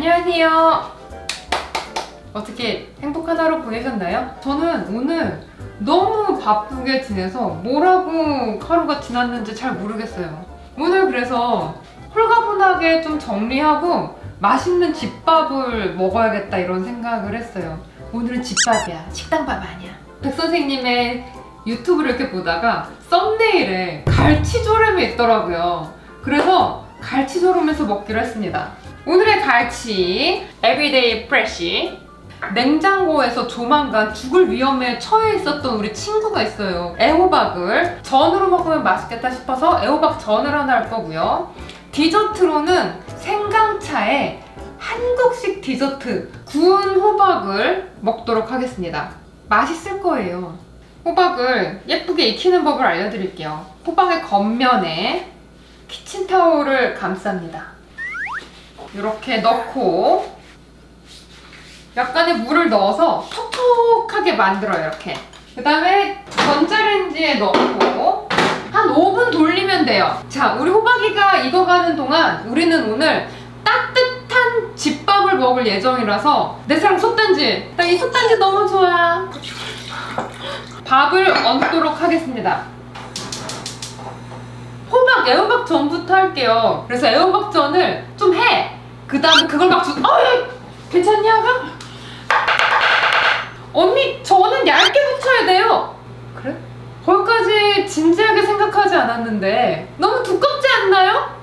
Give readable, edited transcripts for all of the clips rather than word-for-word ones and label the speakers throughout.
Speaker 1: 안녕하세요. 어떻게 행복한 하루 보내셨나요? 저는 오늘 너무 바쁘게 지내서 뭐라고 하루가 지났는지 잘 모르겠어요. 오늘 그래서 홀가분하게 좀 정리하고 맛있는 집밥을 먹어야겠다 이런 생각을 했어요. 오늘은 집밥이야. 식당밥 아니야. 백 선생님의 유튜브를 이렇게 보다가 썸네일에 갈치조림이 있더라고요. 그래서 갈치조림에서 먹기로 했습니다. 오늘의 갈치 에브리데이 프레쉬. 냉장고에서 조만간 죽을 위험에 처해 있었던 우리 친구가 있어요. 애호박을 전으로 먹으면 맛있겠다 싶어서 애호박 전을 하나 할 거고요. 디저트로는 생강차에 한국식 디저트 구운 호박을 먹도록 하겠습니다. 맛있을 거예요. 호박을 예쁘게 익히는 법을 알려드릴게요. 호박의 겉면에 키친타올을 감쌉니다. 이렇게 넣고 약간의 물을 넣어서 톡톡하게 만들어요. 이렇게. 그 다음에 전자레인지에 넣고 한 5분 돌리면 돼요. 자, 우리 호박이가 익어가는 동안 우리는 오늘 따뜻한 집밥을 먹을 예정이라서 내 사랑 솥단지! 나 이 솥단지 너무 좋아. 밥을 얹도록 하겠습니다. 애호박 전부터 할게요. 그래서 애호박 전을 좀 해! 그 다음에 그걸 막 괜찮냐? 언니, 저는 얇게 붙여야 돼요. 그래? 거기까지 진지하게 생각하지 않았는데 너무 두껍지 않나요?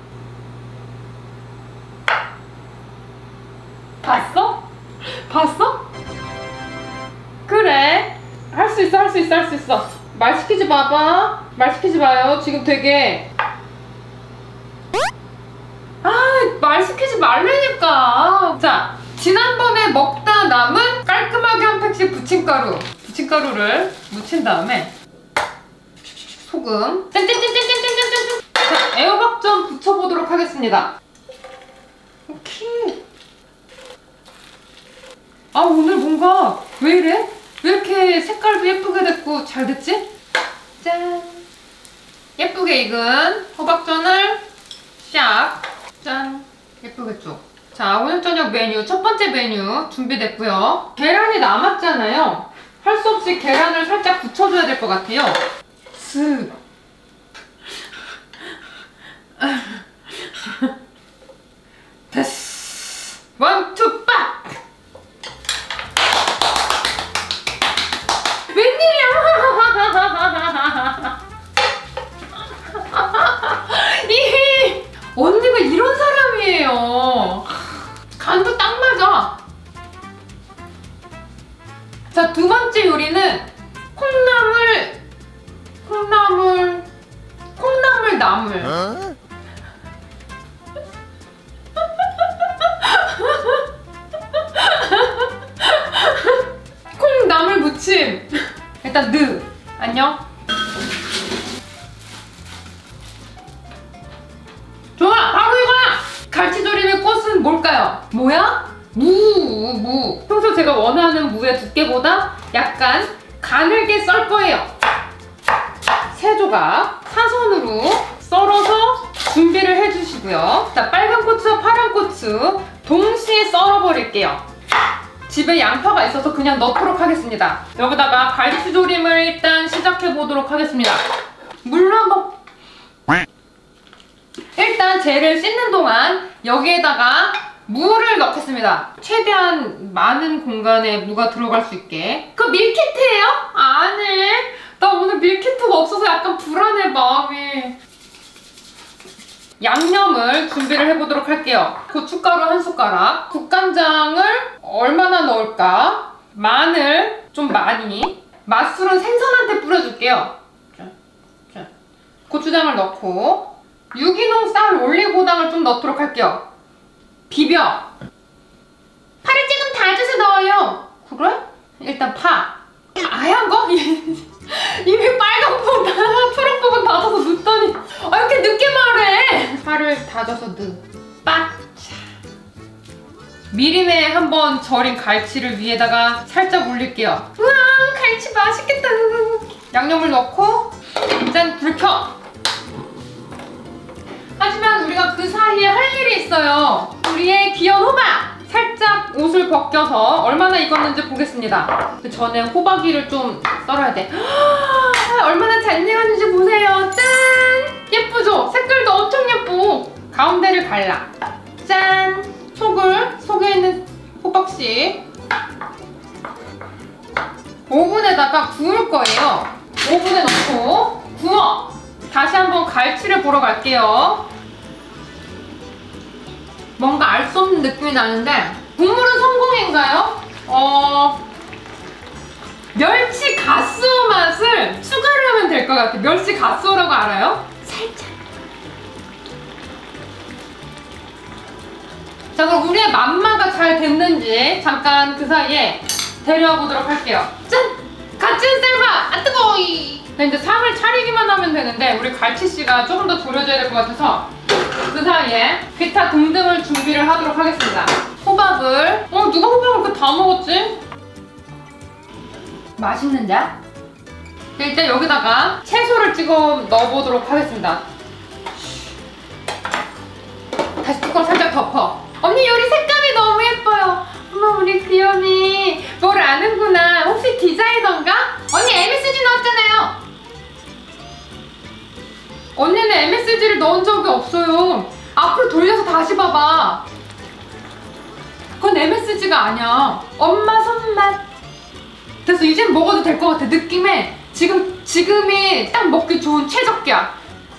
Speaker 1: 봤어? 봤어? 그래. 할 수 있어, 할 수 있어, 할 수 있어. 말 시키지 마봐. 말 시키지 마요. 지금 되게 말 시키지 말라니까. 자, 지난번에 먹다 남은 깔끔하게 한 팩씩 부침가루를 묻힌 다음에 소금 짠짠짠짠짠짠짠. 자, 애호박 좀 붙여보도록 하겠습니다. 오케이. 아, 오늘 뭔가 왜 이래? 왜 이렇게 색깔도 예쁘게 됐고 잘 됐지? 짠! 예쁘게 익은 호박전을 샥! 짠! 예쁘겠죠? 자, 오늘 저녁 메뉴, 첫 번째 메뉴 준비됐고요. 계란이 남았잖아요. 할 수 없이 계란을 살짝 붙여줘야 될 것 같아요. 쓱! 됐어! 원, 투, 빡! 웬일이야! 언니가 이런 사람이에요. 간도 딱 맞아. 자, 두 번째 요리는 콩나물 나물. 콩나물 무침. 일단 안녕. 좋아! 바로 이거야! 갈치조림의 꽃은 뭘까요? 뭐야? 무. 평소 제가 원하는 무의 두께보다 약간 가늘게 썰 거예요. 세 조각 사선으로 썰어서 준비를 해주시고요. 자, 빨간 고추와 파란 고추 동시에 썰어버릴게요. 집에 양파가 있어서 그냥 넣도록 하겠습니다. 여기다가 갈치조림을 일단 시작해보도록 하겠습니다. 물로 한번. 일단 젤을 씻는 동안 여기에다가 무를 넣겠습니다. 최대한 많은 공간에 무가 들어갈 수 있게. 그거 밀키트예요? 아니, 나 오늘 밀키트가 없어서 약간 불안해, 마음이. 양념을 준비를 해보도록 할게요. 고춧가루 한 숟가락, 국간장을 얼마나 넣을까? 마늘 좀 많이, 맛술은 생선한테 뿌려줄게요. 자, 고추장을 넣고 유기농 쌀 올리고당을 좀 넣도록 할게요. 비벼. 파를 조금 다져서 넣어요. 그래? 일단 파. 하얀 거? 이미 빨간 부분, 초록 부분 다져서 넣더니 이렇게 늦게 말해. 파를 다져서 빡. 미리내 한번 절인 갈치를 위에다가 살짝 올릴게요. 우와, 갈치 맛있겠다. 양념을 넣고 짠, 불 켜. 하지만 우리가 그 사이에 할 일이 있어요. 우리의 귀여운 호박! 벗겨서 얼마나 익었는지 보겠습니다. 그 전에 호박이를 좀 썰어야 돼. 얼마나 잘 익었는지 보세요. 짠! 예쁘죠? 색깔도 엄청 예쁘고 가운데를 갈라. 짠! 속에 있는 호박씨 오븐에다가 구울 거예요. 오븐에 넣고 구워! 다시 한번 갈치를 보러 갈게요. 뭔가 알 수 없는 느낌이 나는데 국물은 성공인가요? 멸치 가스오 맛을 추가를 하면 될 것 같아요. 멸치 가스오라고 알아요? 살짝. 자, 그럼 우리의 맘마가 잘 됐는지 잠깐 그 사이에 데려와 보도록 할게요. 짠! 갓진 쌀밥! 아 뜨거워! 이제 상을 차리기만 하면 되는데 우리 갈치씨가 조금 더 졸여줘야 될 것 같아서 그 사이에 기타 등등을 준비를 하도록 하겠습니다. 호박을 누가 호박을 이렇게 다 먹었지? 맛있는데? 일단 여기다가 채소를 찍어 넣어보도록 하겠습니다. 다시 뚜껑 살짝 덮어. 언니 요리 색감이 너무 예뻐요. 어머 우리 귀염이 뭘 아는구나. 혹시 디자이너인가? 언니 MSG 넣었잖아요. 언니는 MSG를 넣은 적이 없어요. 앞으로 돌려서 다시 봐봐. 그건 MSG가 아니야. 엄마 손맛. 그래서 이젠 먹어도 될 것 같아. 느낌에 지금이 딱 먹기 좋은 최적기야.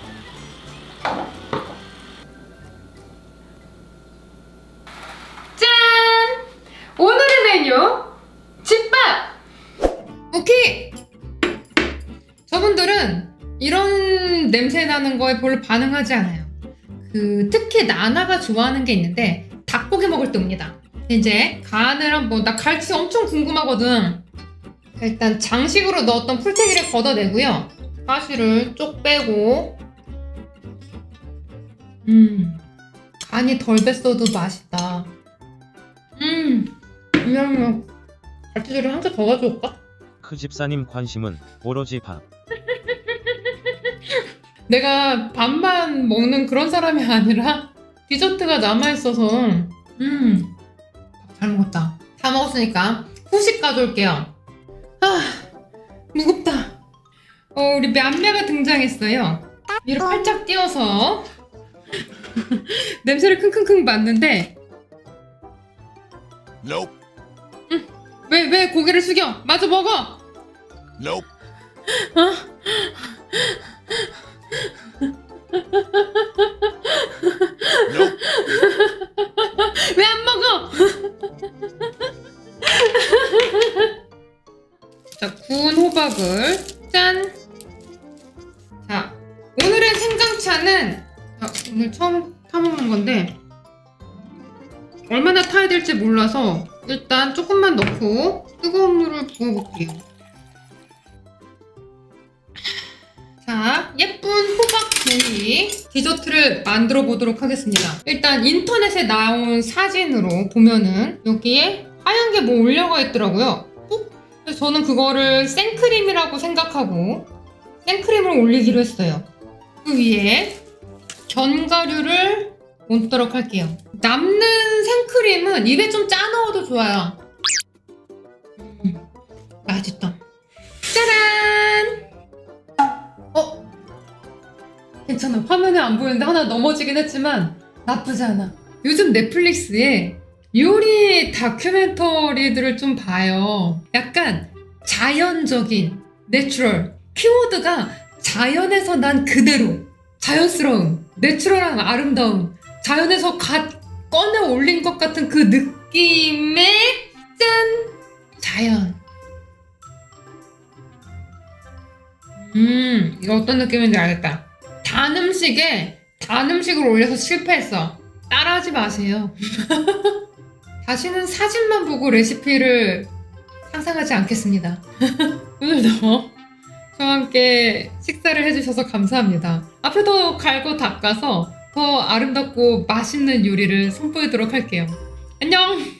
Speaker 1: 짠! 오늘의 메뉴 집밥! 오케이! 저분들은 이런 냄새 나는 거에 별로 반응하지 않아요. 특히 나나가 좋아하는 게 있는데 닭고기 먹을 때 옵니다. 이제 간을 한번, 나 갈치 엄청 궁금하거든. 일단 장식으로 넣었던 풀떼기를 걷어내고요. 가시를 쪽 빼고 간이 덜 뱄어도 맛있다. 그냥 갈치조림 한 개 더 가져올까?
Speaker 2: 그 집사님 관심은 오로지 밥.
Speaker 1: 내가 밥만 먹는 그런 사람이 아니라 디저트가 남아있어서 잘 먹었다. 다 먹었으니까 후식 가져올게요. 무겁다. 우리 맘마가 등장했어요. 위로 팔짝 띄워서 냄새를 킁킁킁 맡는데
Speaker 3: Nope.
Speaker 1: 왜 고개를 숙여? 마저 먹어!
Speaker 3: Nope. Nope.
Speaker 1: 왜 안 먹어? 자, 구운 호박을 짠! 자, 오늘의 생강차는 오늘 처음 타먹는 건데 얼마나 타야 될지 몰라서 일단 조금만 넣고 뜨거운 물을 부어볼게요. 자, 예쁜 호박구이 디저트를 만들어 보도록 하겠습니다. 일단 인터넷에 나온 사진으로 보면은 여기에 하얀 게 뭐 올려가 있더라고요. 그래서 저는 그거를 생크림이라고 생각하고 생크림을 올리기로 했어요. 그 위에 견과류를 얹도록 할게요. 남는 생크림은 입에 좀 짜 넣어도 좋아요. 맛있다. 짜란! 괜찮아. 화면에 안 보이는데 하나 넘어지긴 했지만 나쁘지 않아. 요즘 넷플릭스에 요리 다큐멘터리들을 좀 봐요. 약간 자연적인, 내추럴. 키워드가 자연에서 난 그대로. 자연스러움, 내추럴한 아름다움. 자연에서 갓 꺼내 올린 것 같은 그 느낌의 짠! 자연. 이거 어떤 느낌인지 알겠다. 단 음식에 단 음식을 올려서 실패했어. 따라하지 마세요. 다시는 사진만 보고 레시피를 상상하지 않겠습니다. 오늘도 저와 함께 식사를 해주셔서 감사합니다. 앞에 더 갈고 닦아서 더 아름답고 맛있는 요리를 선보이도록 할게요. 안녕!